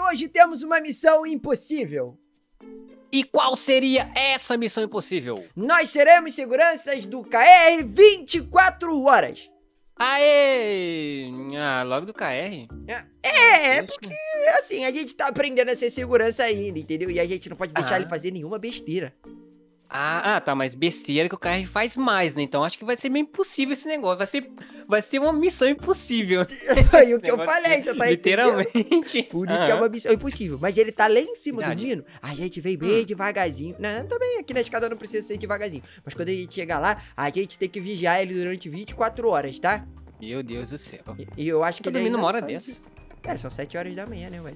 hoje temos uma missão impossível. E qual seria essa missão impossível? Nós seremos seguranças do KR 24 horas. Aê! Ah, logo do KR? Porque assim, a gente tá aprendendo a ser segurança ainda, entendeu? E a gente não pode deixar ele fazer nenhuma besteira. Tá, mas besteira que o KR faz mais, né? Então acho que vai ser meio impossível esse negócio. Vai ser uma missão impossível. E o que eu falei, você tá literalmente. entendendo? Por isso que é uma missão impossível. Mas ele tá lá em cima dormindo, a gente vem bem devagarzinho. Não, também aqui na escada não precisa ser devagarzinho. Mas quando a gente chegar lá, a gente tem que vigiar ele durante 24 horas, tá? Meu Deus do céu. E eu acho que Tô dormindo uma hora dessa. São 7 horas da manhã, né, mas...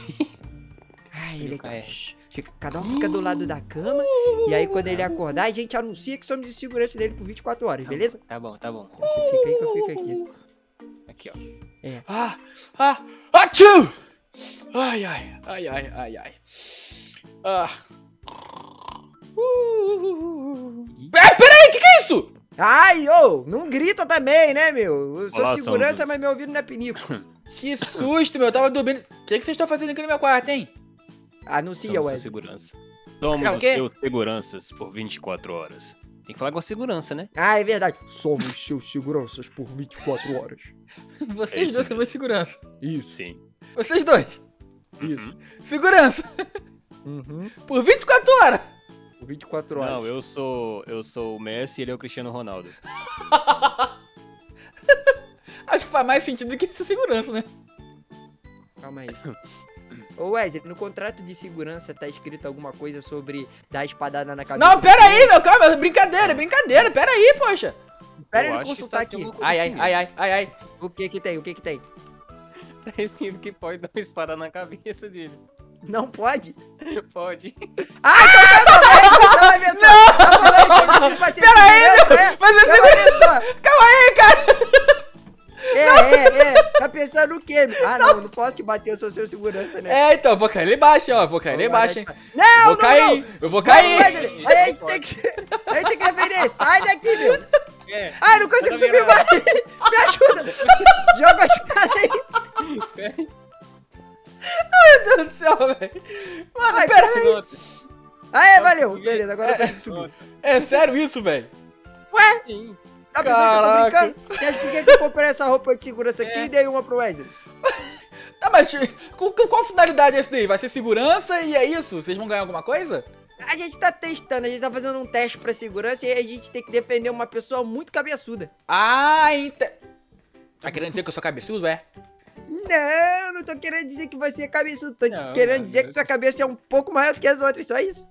ele cada um fica do lado da cama. E aí quando ele acordar, a gente anuncia que somos de segurança dele por 24 horas, beleza? Tá bom. Então você fica aí que eu fico aqui. Aqui, ó. Atchoo! Ai. Peraí, que é isso? Ai, não grita também, né, meu? Eu sou segurança, mas meu ouvido não é pinico. Que susto, meu. Eu tava dormindo. O que vocês estão fazendo aqui no meu quarto, hein? Anuncia, Somos ué. sua segurança. Somos os seus seguranças por 24 horas. Tem que falar com a segurança, né? É verdade. Somos seus seguranças por 24 horas. Vocês dois são meus segurança. Isso. Sim. Vocês dois. Isso. Segurança. Por 24 horas. Por 24 horas. Não, eu sou o Messi e ele é o Cristiano Ronaldo. Acho que faz mais sentido do que essa segurança, né? Calma aí. Ô Wesley, no contrato de segurança tá escrito alguma coisa sobre dar espadada na cabeça? Não, pera aí, meu, calma, brincadeira, pera aí, poxa. Pera aí, consultar aqui. Ai. O que que tem? Tá escrito que pode dar uma espada na cabeça dele. Não pode? Pode. Pera aí, calma aí, cara. Tá pensando o quê? Não posso te bater, eu sou seu segurança, né? Então, eu vou cair lá embaixo, ó, hein. Não, eu vou cair. Aí a gente tem que defender, sai daqui, meu. Não consigo subir mais. Me ajuda. Joga as caras aí. Meu Deus do céu, velho. Mano, pera aí. Valeu. Beleza, agora eu consigo subir. É sério isso, velho? Ué? Sim. Tá pensando que eu tô brincando? Por que eu comprei essa roupa de segurança aqui e dei uma pro Wesley? Tá, mas qual finalidade é isso daí? Vai ser segurança e é isso? Vocês vão ganhar alguma coisa? A gente tá testando, a gente tá fazendo um teste pra segurança e aí a gente tem que defender uma pessoa muito cabeçuda. Tá querendo dizer que eu sou cabeçudo, é? Não tô querendo dizer que você é cabeçudo. Tô querendo dizer que sua cabeça é um pouco maior do que as outras, só isso.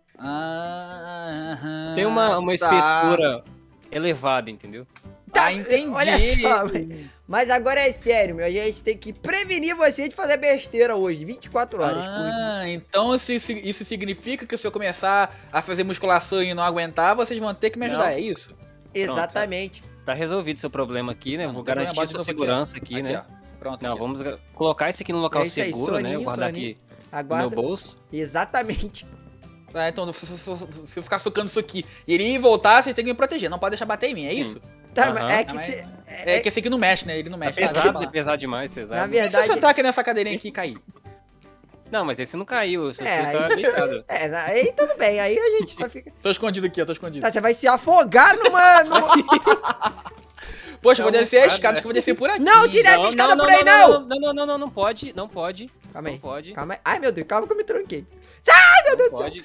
Tem uma espessura elevada, entendeu? Tá, entendi. Olha só, velho. Mas agora é sério, meu. A gente tem que prevenir você de fazer besteira hoje, 24 horas por dia. Então isso significa que se eu começar a fazer musculação e não aguentar, vocês vão ter que me ajudar, é isso? Exatamente. Tá resolvido seu problema aqui, né? Vou garantir sua segurança aqui, né? Pronto. Não, vamos colocar isso aqui no local seguro, né? Soninho, Guardar aqui no meu bolso. Exatamente. Tá, então se eu ficar socando isso aqui e ele ir e voltar, vocês têm que me proteger. Não pode deixar bater em mim, é isso? Tá, mas é que É que esse aqui não mexe, né? Ele não mexe. É pesado demais, pesado. Na E se eu verdade... sentar aqui nessa cadeirinha aqui e cair? Não, mas esse não caiu, você aí tá deitado. Aí tudo bem, aí a gente só fica... Tô escondido aqui, eu tô escondido. Tá, você vai se afogar numa... Poxa, eu vou descer a escada, acho que eu vou descer por aqui. Não, se desce a escada por aí, não! Não pode. Calma aí. Não pode. Calma aí. Ai, meu Deus, calma que eu me tranquei. Sai, meu Deus do céu. Pode.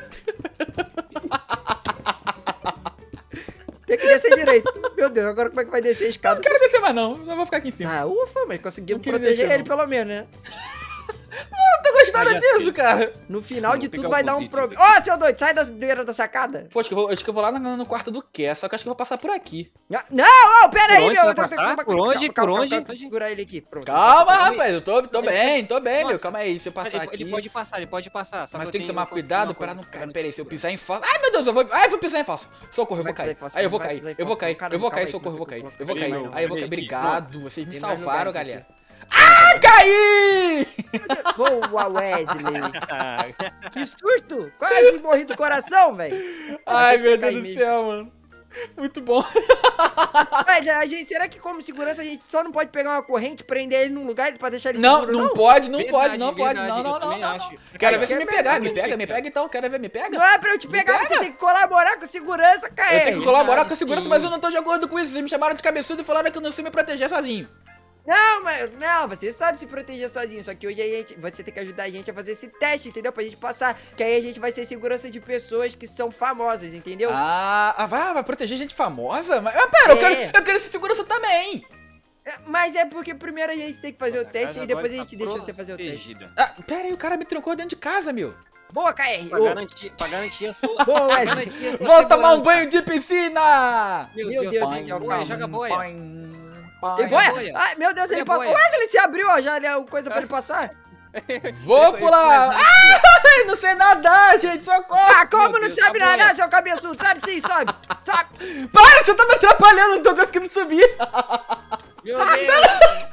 Tem que descer direito. Meu Deus, agora como é que vai descer a escada? Não quero descer mais não, só vou ficar aqui em cima. Ufa, mas conseguimos Não queria proteger descer, ele não. pelo menos, né? Eu tô gostando disso, cara. No final de Vou tudo pegar vai o dar um Posito problema. Ô, seu doido, sai da beira da sacada. Poxa, acho que eu vou lá no quarto do Cass, só que acho que eu vou passar por aqui. Não, pera aí, Por onde meu. você vai passar? Por onde? Calma, vou segurar ele aqui. Pronto. Calma, rapaz, eu tô bem, meu. Nossa. Calma aí, se eu passar aqui... Ele pode passar. Só Mas eu tem que tomar tenho cuidado uma pra coisa não que cair. não Pera aí, se eu subir. pisar em falso... Ai, meu Deus, eu vou pisar em falso. Socorro, eu vou Vai cair. pisar em falso, Aí eu vou vai cair, pisar em eu vou falso. cair, Cara, eu vou calma cair, aí, socorro, eu vou cair. Eu vou Ele cair, não, aí eu vou cair. ele aqui, Obrigado, vocês me Tem mais salvaram, lugares galera. aqui. Ai, caí! Boa, Wesley. Que susto. Quase morri do coração, velho. Ai, Achei que meu ia cair Deus do mesmo. céu, mano. Muito bom. Mas será que como segurança a gente só não pode pegar uma corrente, prender ele num lugar pra deixar ele Não, seguro, não pode, não Verdade, pode, não pode. verdade, Não, eu também acho. Quero Aí, ver se ó, me quer pegar. pegar, Me pega então. Quero ver, me pega. Não é pra eu te pegar, você tem que colaborar com a segurança, cara. Eu tenho que colaborar verdade, com a segurança, sim. mas eu não tô de acordo com isso. Vocês me chamaram de cabeçudo e falaram que eu não sei me proteger sozinho. Não, mas não, você sabe se proteger sozinho. Só que hoje você tem que ajudar a gente a fazer esse teste, entendeu? Pra gente passar. Que aí a gente vai ser segurança de pessoas que são famosas, entendeu? Vai proteger gente famosa? Mas pera, É. eu quero ser segurança também. Mas é porque primeiro a gente tem que fazer o teste Casa e depois a agora gente está deixa você fazer o teste. protegida. Pera aí, o cara me trancou dentro de casa, meu. Boa, KR. Pra garantir a sua. Boa, pra Wesley. garantir a sua Vou tomar um segurança. banho de piscina. Meu Deus do céu, boia, calma. joga boia. Tem boia. boia? Ai, meu Deus, ele Boia, passou. boia. Wesley, se abriu, ó, já é coisa pra ele passar. Vou pular. Ai, não sei nadar, gente, socorro. Ah, como Meu não Deus, sabe tá boia. nadar, seu cabeçudo? Sabe sim, sobe. Sobe. Para, você tá me atrapalhando, não tô conseguindo subir. Meu Deus.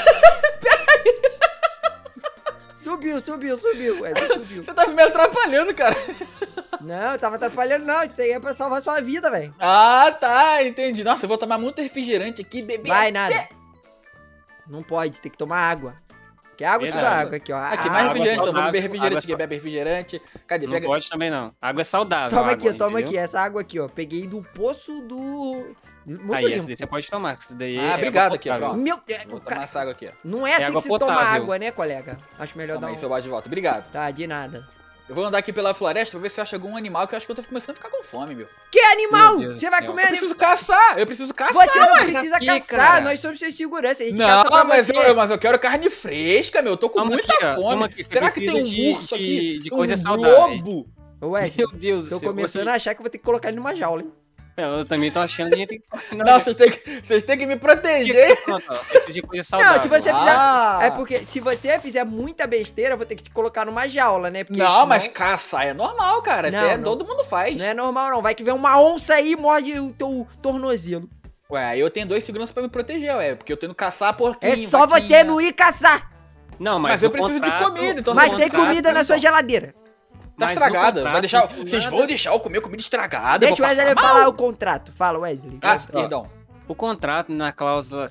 Subiu, Wesley, subiu. Você tá me atrapalhando, cara. Não, eu tava atrapalhando não, isso aí é pra salvar sua vida, velho. Ah, tá, entendi. Nossa, eu vou tomar muito refrigerante aqui, bebê. Vai, nada. Não pode, tem que tomar água. Que água, tudo Verdade. água aqui, ó. Aqui, Ah, mais água refrigerante, então. saudável, Vamos beber refrigerante água aqui, bebe refrigerante. Cadê? Não Pega. pode também, não. Água é saudável. Toma a aqui, água, toma entendeu? aqui, essa água aqui, ó. Peguei do poço do... Muito Aí, limpo. essa daí você pode tomar, que isso daí Ah, é obrigado água aqui, ó, potável. pronto. Meu Deus, Vou tomar cara, essa água aqui, ó. não é assim água que se toma potável. água, né, colega? Acho melhor Toma dar aí, um... seu balde de volta. Obrigado. Tá, de nada. Eu vou andar aqui pela floresta pra ver se eu acho algum animal, que eu acho que eu tô começando a ficar com fome, meu. Que animal? Meu Deus do Você vai céu. comer Eu animal? preciso caçar, eu preciso caçar. Você não ué. precisa aqui, caçar, cara. nós somos seus segurança, a gente caça Não, pra mas você. mas eu quero carne fresca, meu. Eu tô com Toma muita aqui, ó, fome. toma aqui, você Será que tem precisa um urso aqui? de coisas um saudáveis. lobo? Ô, Wesley, Meu Deus do tô céu. começando a achar que eu vou ter que colocar ele numa jaula, hein? Eu também tô achando que a gente tem que... Não, vocês têm que me proteger. Pronto, ó, preciso de coisa saudável. Não, se você fizer... Ah. É porque se você fizer muita besteira, eu vou ter que te colocar numa jaula, né? Porque Não, senão mas caçar é normal, cara. Isso Não, é, não. todo mundo faz. não é normal, não. Vai que vem uma onça aí e morde o teu tornozelo. Ué, eu tenho 2 seguranças pra me proteger, ué. Porque eu tenho que caçar porquinho, É só vaquinha. você não ir caçar. Não, Mas o eu preciso de contrato- comida, então o Mas você tem contrato- comida na sua geladeira. Tá Mas no estragada. Vai contrato deixar. não tem Vocês nada. vão deixar eu comer comida estragada? Deixa o eu vou Wesley passar falar mal? o contrato. Fala, Wesley. Ah, Só. perdão. O contrato na cláusula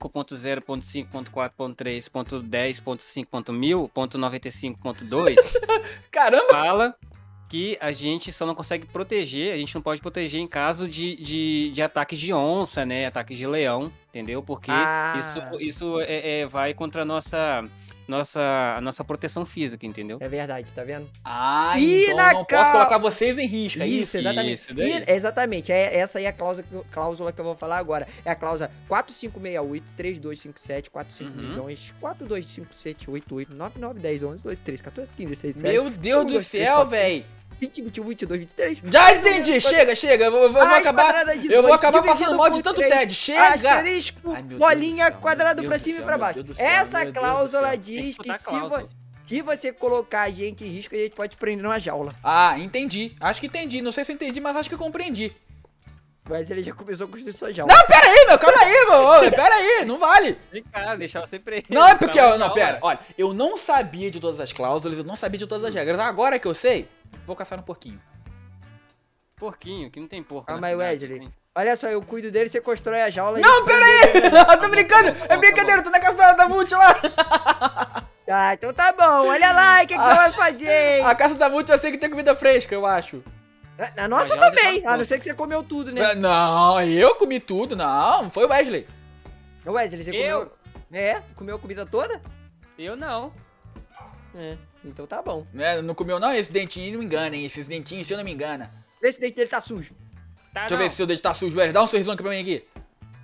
5.0.5.4.3.10.5.1000.95.2 Caramba! fala que a gente só não consegue proteger, a gente não pode proteger em caso de ataques de onça, né? Ataques de leão, entendeu? Porque Ah. isso vai contra a nossa proteção física, entendeu? É verdade, tá vendo? Ah, E então na não posso colocar vocês em risco, é Isso, isso? exatamente. Isso daí. Exatamente. Essa aí é a cláusula que eu vou falar agora. É a cláusula 4568-3257, 45 Uhum. milhões, 425788, 9910 11 12 13 14 15 16 17, Meu Deus do 2, 3, céu, 4, velho. 20, 21, 22, 23. Já entendi, chega. Eu vou acabar. Eu vou acabar passando mal de tanto TED. Chega! Asterisco, Ai, meu Deus bolinha, do céu, quadrado meu pra Deus cima do e céu, pra meu baixo. Deus do céu, Essa meu Deus do cláusula céu. Tem diz que que escutar a cláusula. se você colocar a gente em risco, a gente pode te prender numa jaula. Ah, entendi. Acho que entendi. Não sei se entendi, mas acho que compreendi. Mas ele já começou a construir sua jaula. Não, pera aí, meu. Calma aí, meu. Ô, pera aí. Não vale. Vem cá, deixar você preso. Não, é porque, Pra ó, uma não, jaula. pera. Olha, eu não sabia de todas as cláusulas, eu não sabia de todas as regras. Agora que eu sei, vou caçar um porquinho. Porquinho, que não tem porco. Calma na aí, cidade, Wesley. tem. Olha só, eu cuido dele, você constrói a jaula. e Não, pera prende ele na- aí. Tô brincando. É brincadeira, tô na caçada da multi lá. Ah, então tá bom. Olha lá, o que, que você vai fazer? A caça da multi eu sei que tem comida fresca, eu acho. A nossa A jaula já também, tá a não ser que você comeu tudo, né? Não, eu comi tudo, não. Foi o Wesley. Ô, Wesley, você Eu? comeu... É? Tu comeu a comida toda? Eu não. É, então tá bom. Não comeu não? Esse dentinho não me engana, hein? Esses dentinhos, se eu não me engana. Esse dente dele tá sujo. Tá, Deixa eu não. ver se seu dente tá sujo, Wesley. Dá um sorrisão aqui pra mim aqui.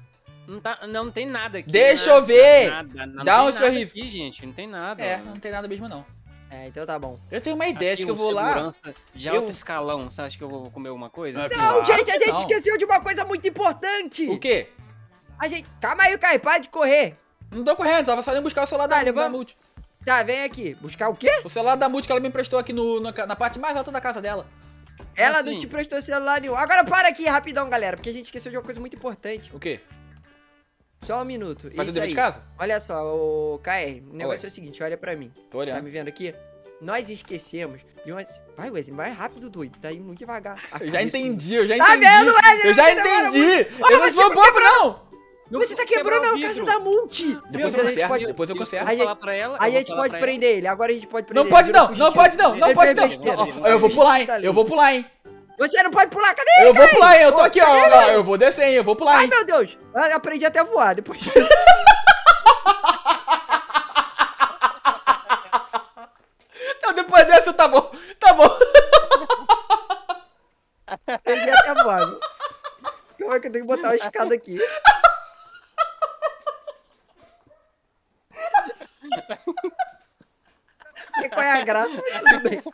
Não tem nada aqui. Deixa nada, eu ver. Nada, não Dá tem um nada sorriso. aqui, gente. Não tem nada. Não tem nada mesmo não. É, então tá bom. Eu tenho uma Acho ideia, acho que eu o vou lá. segurança de alto Eu- escalão. Você acha que eu vou comer alguma coisa? Não, Assim? Não, Claro gente, a que gente não. esqueceu de uma coisa muito importante. O quê? A gente... Calma aí, Caio, para de correr. Não tô correndo, tava saindo buscar o celular da Vamos. multi. Tá, vem aqui. Buscar o quê? O celular da multi que ela me emprestou aqui na parte mais alta da casa dela. Ela assim? não te prestou celular nenhum. Agora para aqui, rapidão, galera, porque a gente esqueceu de uma coisa muito importante. O quê? Só um minuto. Fazer o Isso dever aí. de casa? Olha só, o KR, o negócio Oi. é o seguinte, olha pra mim. Tô Tá olhando. me vendo aqui? nós esquecemos de uma... Vai, Wesley, mais rápido, doido. Tá indo muito devagar. Eu já entendi, eu já Tá entendi. vendo, Wesley? Eu já Você demora entendi. Olha, Eu não você sou tá bobo, não. Você tá quebrando a casa da Multi. Depois Meu eu Deus, a gente conserto, pode... depois eu conserto. Aí Eu vou falar pra ela. Aí eu a vou gente falar pode pra prender ele. Agora a gente pode prender Não pode ele. não, não pode não, não Ele pode fez não. besteira. Ó, eu vou pular, hein. Eu vou pular, hein. Você não pode pular, cadê Eu ele, vou cara? pular, hein. Eu tô aqui, ó. Cadê Ó, ele? eu vou descer, hein. Eu vou pular, Ai, hein. meu Deus. Eu aprendi até a voar depois disso. Não, depois dessa tá bom. Tá bom. Aprendi até a voar. Viu? Como é que eu tenho que botar uma escada aqui? Não sei qual é a graça, mas tudo bem.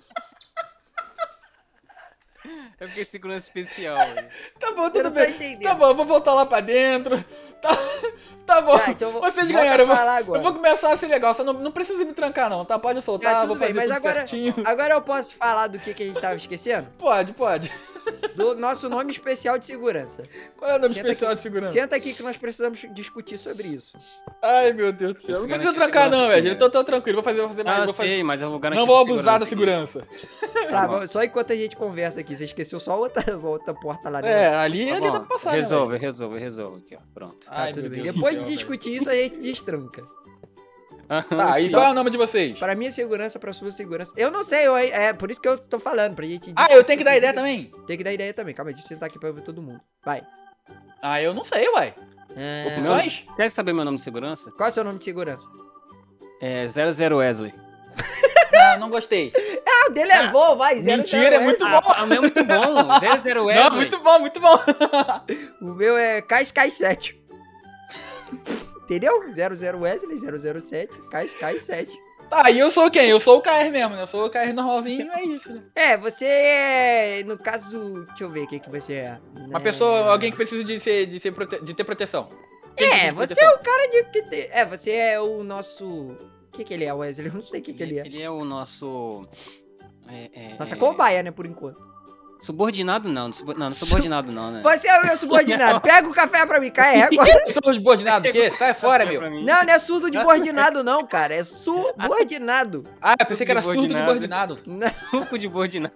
É porque segurança especial. velho. Tá bom, Eu tudo não tô bem. entendendo. Tá bom, eu vou voltar lá pra dentro. Tá bom. Tá, então Vocês volta ganharam. pra lá agora. Eu vou começar a ser legal. Só não precisa me trancar, não, tá? Pode soltar, Tá, vou tudo fazer bem, mas tudo agora, certinho. agora eu posso falar do que a gente tava esquecendo? Pode. Do nosso nome especial de segurança. Qual é o nome Senta especial aqui. de segurança? Senta aqui que nós precisamos discutir sobre isso. Ai, meu Deus do céu. Não Garantir precisa trancar, não, segurança velho. Eu tô tranquilo. Vou fazer mais. Ah, eu Vou fazer... sei, mas eu vou garantir Não vou sua abusar da segurança segurança. Tá, bom. só enquanto a gente conversa aqui. Você esqueceu só outra porta lá É, dentro. ali aqui. dá Tá pra bom, passar, né, resolve aqui, ó. Pronto. Tá, Ai, tudo meu bem. Deus Depois do de céu, discutir isso, a gente destranca. Tá, e Só- qual é o nome de vocês? Pra minha segurança, pra sua segurança. Eu não sei, é por isso que eu tô falando, pra gente Ah, eu tenho que dar ideia também? Tem que dar ideia também. Calma aí, deixa eu sentar aqui pra ver todo mundo. Vai. Ah, eu não sei, uai. É, Opções? Quer saber meu nome de segurança? Qual é o seu nome de segurança? É 00 Wesley. Não gostei. Ah, o dele é bom, vai. Mentira, é muito bom. O meu é muito bom. 00 Wesley. Não, muito bom, muito bom. O meu é Kai7. Entendeu? 00 Wesley, 007, Kai7. Tá, e eu sou quem? Eu sou o KR mesmo, né? Eu sou o KR normalzinho, é isso, né? É, você é. No caso. Deixa eu ver o que você é. Uma pessoa, alguém que precisa de ter proteção. Quem precisa É, de você proteção? é o cara de. Você é o nosso. O que ele é, Wesley? Eu não sei o que ele é. Ele é o nosso... Nossa cobaia, né, por enquanto. Subordinado não, não subordinado não, né? Você é o meu subordinado. Pega o café pra mim, carrega agora. Eu sou subordinado, o quê? Sai fora, meu. Pra mim. Não, não é surdo de bordinado, não, cara. É subordinado. Ah, eu pensei que era surdo de Subordinado. subordinado. Suco de bordinado.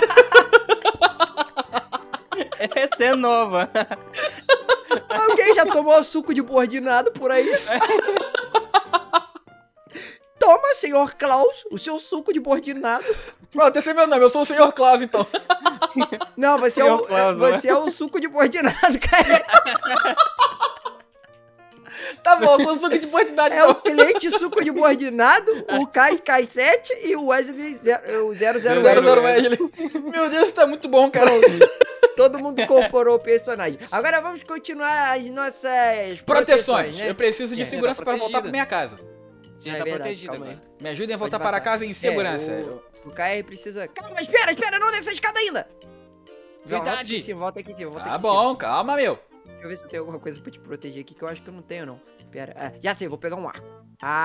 Essa é nova. Alguém já tomou suco de bordinado por aí? Toma, senhor Klaus, o seu suco de bordinado. Pronto, esse é meu nome, eu sou o Senhor Klaus, então. Não, você é Senhor Klaus, né? você é o suco de bordinado, cara. Tá bom, eu sou o suco de bordinado, É o então. cliente suco de bordinado, o Kai7 e o Wesley o 00 00 Wesley. Wesley. Meu Deus, tá muito bom, cara. Todo mundo incorporou o personagem. Agora vamos continuar as nossas Proteções. né? Eu preciso de É, segurança tá pra voltar protegida. pra minha casa. Você já É tá verdade, protegido calma agora. Me ajudem a voltar Pode para passar. casa em segurança. O KR precisa... Calma, espera, não desça a escada ainda. Volta Verdade. aqui em cima, volta aqui em cima, volta Tá aqui em cima. bom, calma, meu. Deixa eu ver se eu tenho alguma coisa pra te proteger aqui, que eu acho que eu não tenho, não. Pera, já sei, vou pegar um arco.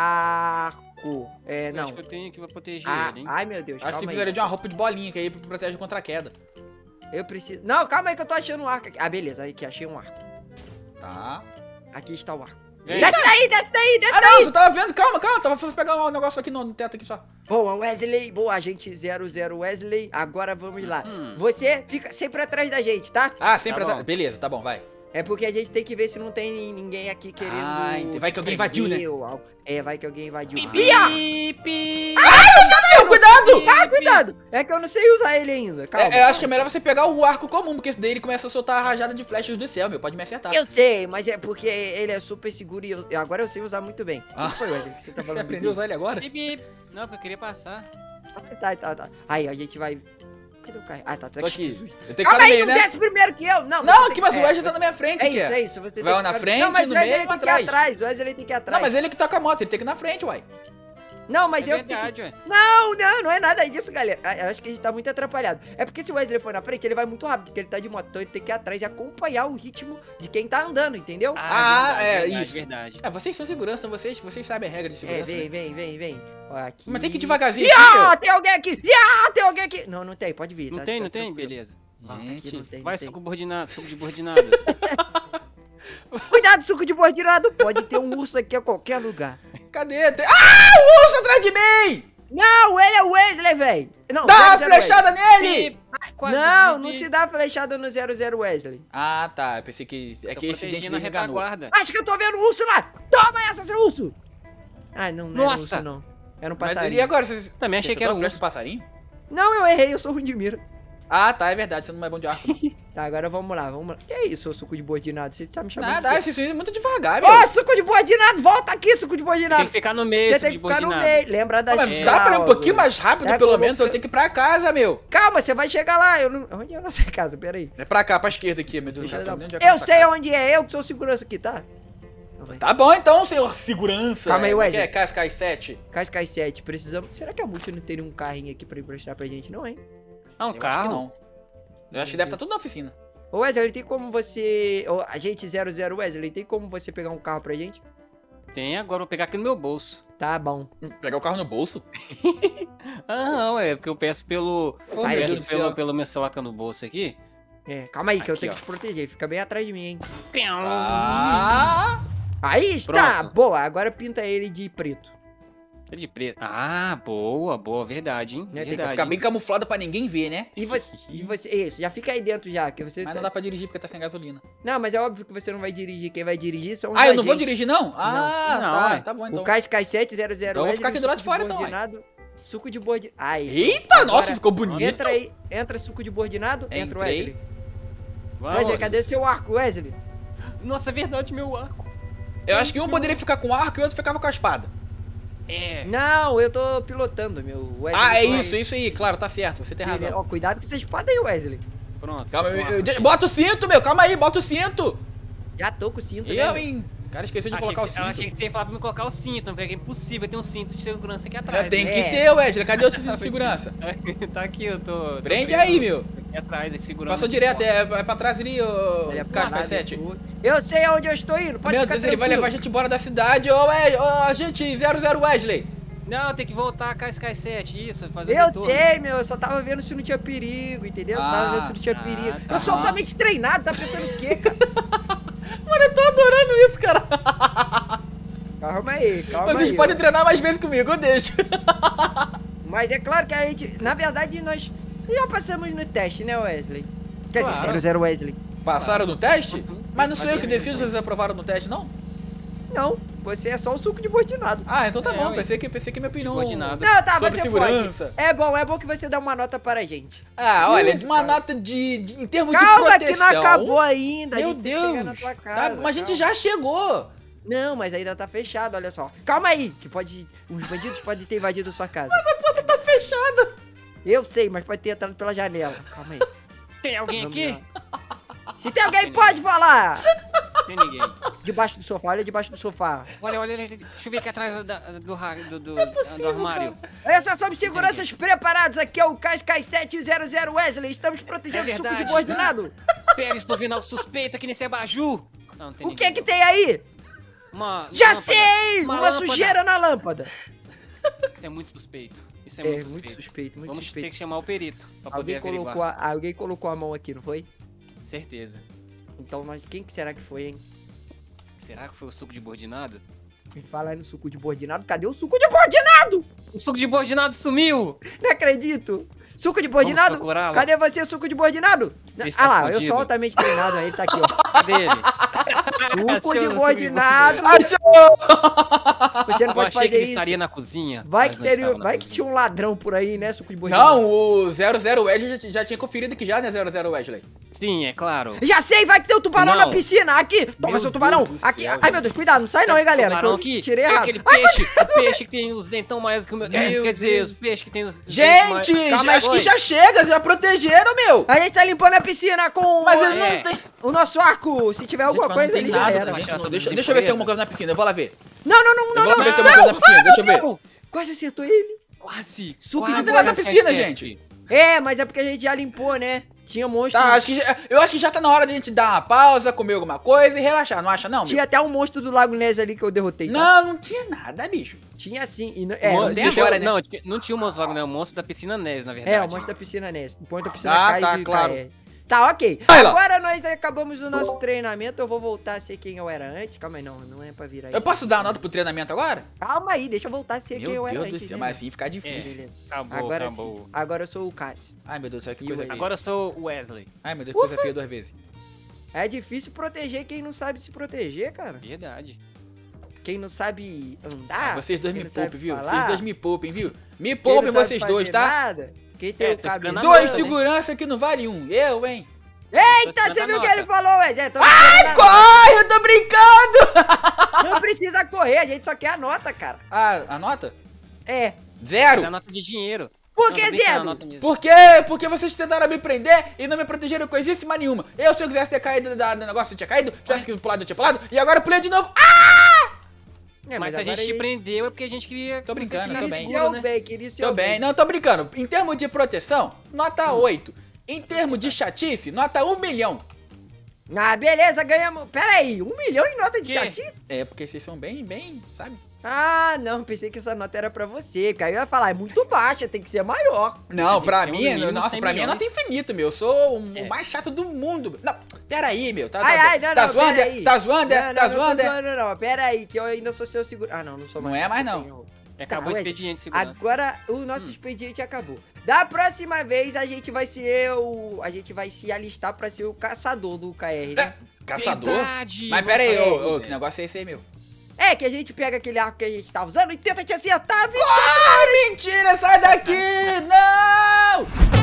Arco. Eu Não. acho que eu tenho que proteger Ah, ele, hein? ai, meu Deus, Acho que você calma precisaria aí. de uma roupa de bolinha, que aí protege contra a queda. Eu preciso... Não, calma aí que eu tô achando um arco aqui. Ah, beleza, aqui, achei um arco. Tá. Aqui está o arco. Vem. Desce daí, desce daí, desce Ah, daí. não, você tava vendo? Calma, tava pegar um negócio aqui no teto aqui só. Boa, Wesley. Boa, agente 00 Wesley. Agora vamos lá. Hum. Você fica sempre atrás da gente, tá? Ah, sempre Tá bom. atrás. Beleza, tá bom, vai. É porque a gente tem que ver se não tem ninguém aqui querendo... Ah, entendi. Vai que alguém invadiu, né? ou algo. É, vai que alguém invadiu. Pi. Meu, cuidado! Ah, cuidado! É que eu não sei usar ele ainda. Calma. Eu acho que é melhor você pegar o arco comum, porque esse daí ele começa a soltar a rajada de flechas do céu, meu. Pode me acertar. Eu sei, mas é porque ele é super seguro e agora eu sei usar muito bem. O Ah. que foi, Wesley, que você tá Você falando? aprendeu a usar ele agora? Não, porque eu queria passar. Tá. Aí, a gente vai... Cadê o carro? Ah, tá Tô aqui. Jesus. Eu tenho que Calma estar no aí, meio, não né? desce primeiro que eu. Não, Não, você aqui, mas o tem que- Wesley tá na minha frente É aqui. isso, é isso. Você Vai tem na que... frente, Não, mas no o Wesley meio, tem que ir atrás. atrás. O Wesley tem que ir atrás. Não, mas ele que tá com a moto, ele tem que ir na frente, uai. Não, mas É eu... tenho que- verdade, ué. Não é nada disso, galera. Eu acho que a gente tá muito atrapalhado. É porque se o Wesley for na frente, ele vai muito rápido, porque ele tá de moto. Então ele tem que ir atrás e acompanhar o ritmo de quem tá andando, entendeu? Isso. Verdade. É, vocês são segurança, então vocês sabem a regra de segurança. né? Vem. Ó, aqui. Mas tem que ir devagarzinho. Iá, tem alguém aqui! Tem alguém aqui! Não tem, pode vir. Não tá- tem, tá não tem? tranquilo. Beleza. Gente, Aqui não tem, Vai, não tem. suco de bordinado. Cuidado, suco de bordinado. Pode ter um urso aqui a qualquer lugar. Cadê? Ah, o urso atrás de mim! Não, ele é o Wesley, velho. Não, Dá uma 00 flechada nele! Ih, quase Não, vi. não se dá flechada no 00 Wesley. Ah, tá. Eu pensei que... É Tô que esse dente protegendo a dele me enganou. retaguarda. Acho que eu tô vendo um urso lá. Toma essa, seu urso. Ah, não, não era Nossa. urso, não. Era um Mas passarinho. e agora? Você Também achei que era um flecha urso. do passarinho? Não, eu errei, eu sou ruim de mira. Ah, tá. É verdade. Você não é bom de arco. não. Tá, agora vamos lá, vamos lá. Que é isso, ô suco de bordinado? Você tá me chamando Nada. de quê? Esse suíço é muito devagar, meu. Ô, suco de bordinado, volta aqui, suco de Tem bordinado. que ficar no meio, Você esse tem de que ficar no bordinado. meio. Lembra da Mas gente. dá pra ir um pouquinho mais rápido, Tá pelo colocando- menos. Eu tenho que ir pra casa, meu. Calma, você vai chegar lá. Eu não... Onde é a nossa casa? Pera aí. É pra cá, pra esquerda aqui, meu Deus do Deixa céu. eu nem dar- onde é que é Eu essa sei casa. onde é, eu que sou segurança aqui, tá? Calma aí. Tá bom então, senhor segurança. Calma aí, Como é que Wesley. é? Cascai 7. Cascai 7, precisamos... Será que a Multi não teria um carrinho aqui pra emprestar pra gente, não, hein? Ah, um Eu acho que carro? não. Eu acho que deve estar tudo na oficina. Ô, Wesley, tem como você... Ô, agente 00 Wesley, tem como você pegar um carro pra gente? Tem, agora eu vou pegar aqui no meu bolso. Tá bom. Pegar o carro no bolso? Ah, não, é porque eu peço pelo. Oh, meu eu Deus peço do céu. pelo meu celular que tá no bolso aqui. É, calma aí, que eu Aqui, tenho ó. que te proteger. Fica bem atrás de mim, hein? Ah! Aí está! Pronto. Boa, agora pinta ele de preto. É de preto. Ah, boa, boa, verdade, hein? Né, tem que Verdade. Ficar bem camuflado pra ninguém ver, né? E você... Isso, já fica aí dentro já, que você... Mas não dá pra dirigir porque tá sem gasolina. Não, mas é óbvio que você não vai dirigir. Quem vai dirigir são os Ah, eu não vou agentes. dirigir não? Ah, Não, tá. é. Tá bom então. O Cascai 700 Então eu vou ficar aqui do lado de fora, então, então. Suco de bordinado. Aí. Eita, Agora, nossa, ficou bonito. Entra aí, entra suco de bordinado, entra o Entrei. Wesley. Vamos. Wesley, cadê seu arco, Wesley? Nossa, é verdade, meu arco. Eu acho que um poderia ficar com arco e o outro ficava com a espada. É. Não, eu tô pilotando, meu Wesley. Ah, é tô- isso aí, claro, tá certo, você tem razão. Ó, cuidado com essa espada aí, Wesley. Pronto. Calma, com arco. bota o cinto, meu, calma aí, bota o cinto. Já tô com o cinto, né? Eu, meu? hein. Cara, esqueceu de Achei colocar o que, cinto. eu achei que você ia falar pra me colocar o cinto, porque é impossível ter um cinto de segurança aqui atrás. Tem né? que É. ter, Wesley, cadê o cinto de segurança? Tá aqui, eu tô. Prende preso aí, meu. Aqui atrás, aí segurando. Passou aqui direto, fora. é pra trás ali, ô Ele é pra Cascai trás, 7. Eu sei aonde eu estou indo, pode Meu ficar Deus, ele vai tranquilo. levar a gente embora da cidade. Ô, agente 00 Wesley. Não, tem que voltar a Cascai 7, isso, fazer o Eu retorno. sei, meu, eu só tava vendo se não tinha perigo, entendeu? Eu só tava vendo se não tinha Ah, perigo. tá. Eu sou altamente treinado, tá pensando o quê, cara? Mano, eu tô adorando isso, cara. Calma aí, calma Vocês aí. podem ó. treinar mais vezes comigo, eu deixo. Mas é claro que a gente, na verdade, nós já passamos no teste, né, Wesley? Quer dizer, Claro. 00 Wesley. Passaram no teste? Passamos. Mas não sou eu que Passamos. decido se vocês aprovaram no teste, não? Não, você é só o suco de bordinado. Ah, então tá É, bom, ué. pensei que minha opinião... Subordinado. Não, tá, Sobre você segurança. pode. É bom que você dá uma nota para a gente. Ah, olha, Isso, uma cara. nota em termos Calma, de que proteção... não acabou ainda. Meu a gente tem que chegar na Deus, tua tá? casa. Mas a gente calma. já chegou. Não, mas ainda tá fechado, olha só. Calma aí, que pode... Uns bandidos podem ter invadido sua casa. A porta tá fechada. Eu sei, mas pode ter entrado pela janela. Calma aí. Tem alguém Vamos aqui? lá. Se tem alguém, pode falar. Tem ninguém. Debaixo do sofá, olha debaixo do sofá. Olha, olha, olha, deixa eu ver aqui atrás do armário. Olha só, somos seguranças preparados. Aqui é o Cascai 700 Wesley. Estamos protegendo É o suco de verdade. bordinado. Pera, estou vendo algo suspeito aqui nesse abajur. Não, não tem O ninguém. que tem aí? Uma Já lâmpada. sei! Uma Uma lâmpada. sujeira na lâmpada. Isso é muito suspeito. Isso é, É, muito muito suspeito. suspeito, muito Vamos ter suspeito. que chamar o perito pra poder Alguém averiguar. colocou a mão aqui, não foi? Certeza. Então, quem que será que foi, hein? Será que foi o suco de bordinado? Me fala aí no suco de bordinado. Cadê o suco de bordinado? O suco de bordinado sumiu! Não acredito. Suco de bordinado? procurá-lo? Cadê você, suco de bordinado? Ele Ah tá lá, eu escondido. sou altamente treinado aí, tá aqui, ó. Cadê ele? Suco Achou de o bordinado. Você não Eu pode achei que fazer ele isso. estaria na cozinha. Vai mas que, não estava na vai que cozinha. tinha um ladrão por aí, né, suco de bordinado? Não, o 00 Wesley já tinha conferido aqui já, né, 00 Wesley? Sim, é claro. Já sei, vai que tem um tubarão Não. na piscina. Aqui, toma Meu seu tubarão. Deus do Aqui, céu. ai meu Deus, cuidado, não sai não, hein, galera. Que Tubarão eu aqui, tirei tem errado. aquele peixe, o peixe que tem os dentão maiores que o meu. Meu Quer dizer, Deus. os peixes que tem os dentes Gente, maiores. Calma aí, acho que oi. já chega, já protegeram, meu. A gente tá limpando a piscina com Mas eles É. não tem... o nosso arco. Se tiver alguma Gente, mas coisa não ali, tem já nada, era. tá, gente, Mas não. tá Deixa tudo eu ver se tem limpeza. alguma coisa na piscina, eu vou lá ver. Não, não, não, não, Eu vou não. lá ver se tem alguma coisa na piscina, deixa eu ver. Não, Quase acertou ele. quase. Suco quase. de Não tem nada na piscina, Cascai gente. É, mas é porque a gente já limpou, né? Tinha monstro. Tá, eu acho que já tá na hora de a gente dar uma pausa, comer alguma coisa e relaxar, não acha não, meu? Tinha até um monstro do Lago Ness ali que eu derrotei, tá? Não tinha nada, bicho. Tinha sim. E não, Mo- não tem tinha- tinha- agora, né? Não, não tinha o monstro lá, né? O monstro da piscina Ness, na verdade. É, o monstro da piscina Ness. O ponto da piscina Ah, cai tá, de claro. cai. Tá, ok. Vai lá. Agora nós acabamos o nosso treinamento. Eu vou voltar a ser quem eu era antes. Calma aí, não é pra virar Eu isso. posso dar a nota pro treinamento agora? Calma aí, deixa eu voltar a ser quem Meu eu era Deus do antes. céu, né? mas assim fica difícil. Beleza. Acabou, Agora acabou. sim. Agora eu sou o Cássio. Ai, meu Deus do céu, que E coisa o feia. Agora eu sou o Wesley. Ai, meu Deus, que coisa feia 2 vezes. É difícil proteger quem não sabe se proteger, cara. Verdade. Quem não sabe andar. Vocês dois quem me não sabe poupem, viu? falar, Vocês dois me poupem, viu? Me quem poupem não sabe vocês fazer dois, tá? nada, quem tem É, o tô esperando cabelo. a Dois nota, né? segurança que não vale um. Eu, hein? Eita, você viu o que ele falou, Wesley? Ai, corre, eu tô brincando! Não precisa correr, a gente só quer a nota, cara. Ah, a nota? É. Mas Zero. a nota de dinheiro. Por Não, que tô brincando, a zero? nota mesmo. Por quê? Porque vocês tentaram me prender e não me protegeram coisíssima nenhuma. Eu, se eu quisesse ter caído do negócio, eu tinha caído. Se tivesse pulado, eu tinha pulado. E agora eu pulei de novo. É, Mas se a agora gente te prendeu é porque a gente queria... Tô que você brincando, ficasse tô bem. seguro, né? Queria ser Tô bem. Não, tô brincando. Em termos de proteção, nota 8. Em termos de chatice, nota 1 milhão. Ah, beleza, ganhamos. Pera aí, 1 milhão em nota de Que? chatice? É, porque vocês são bem, sabe? Ah, não, pensei que essa nota era pra você, cara. Eu ia falar, é muito baixa, tem que ser maior. Não, Tem que pra ser mim, no mínimo nossa, 100 pra mim é milhões. nota infinita, meu. Eu sou o É. mais chato do mundo. Não, pera aí, meu. Tá, Não, tá não, zoando? pera aí. Tá zoando? Não, Tá não, zoando? Não, não, pera aí, que eu ainda sou seu seguro. Ah, não sou mais. Não é mais, sou não. senhor. Acabou o Tá, expediente de segurança. Agora o nosso expediente acabou. Da próxima vez a gente vai ser o. A gente vai se alistar pra ser o caçador do KR, né? Caçador? Verdade, Mas vamos pera aí, fazer ô, isso, que velho. negócio é esse aí, meu? É que a gente pega aquele arco que a gente tá usando e tenta te acertar, bicho. Ah, mentira, sai daqui! Não!